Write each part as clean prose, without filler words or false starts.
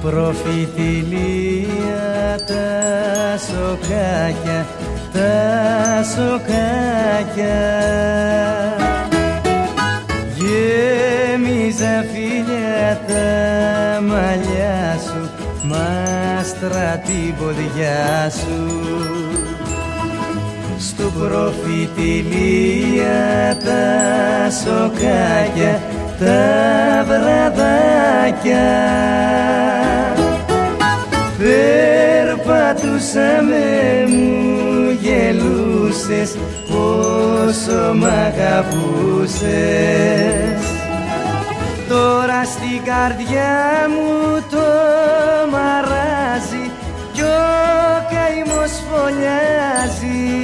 προφητηλία τα σοκάκια, τα σοκάκια. Γέμιζα φίλια τα μαλλιά σου, μάστρα την ποδιά σου. Στου προφητηλία τα σοκάκια, τα βραδάκια. Περπατούσαμε, μου γελούσες, πόσο μ' αγαπούσες. Τώρα στην καρδιά μου το μαράζει κι ο καημός φωλιάζει.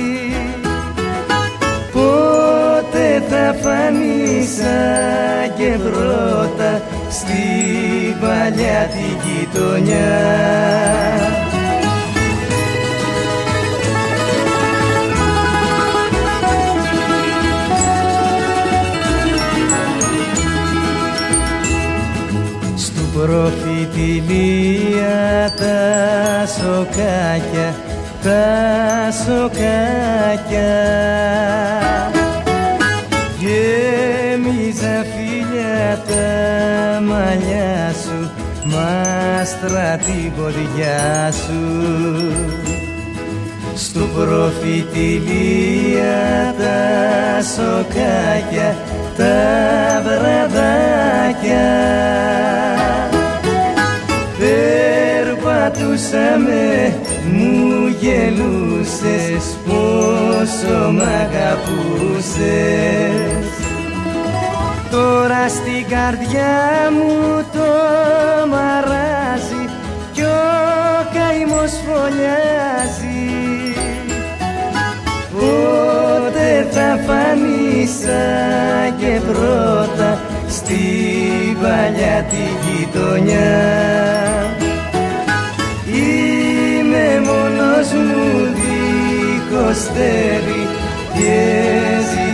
Πότε θα φανείς σαν και πρώτα στην παλιά τη γειτονιά. Στου προφητηλία τα σοκάκια, τα σοκάκια. Γέμιζα φίλια τα μαλλιά σου, μάστρα την ποδιά σου. Στου προφητηλία τα σοκάκια, τα βραδάκια. Περπατούσαμε, μου γελούσες, πόσο μ' αγαπούσες. Τώρα στην καρδιά μου το μαράζει κι ο καημός φωλιάζει. Πότε θα φανείς σαν και πρώτα στην παλιά τη γειτονιά. Είμαι μόνος μου δίχως στέρι και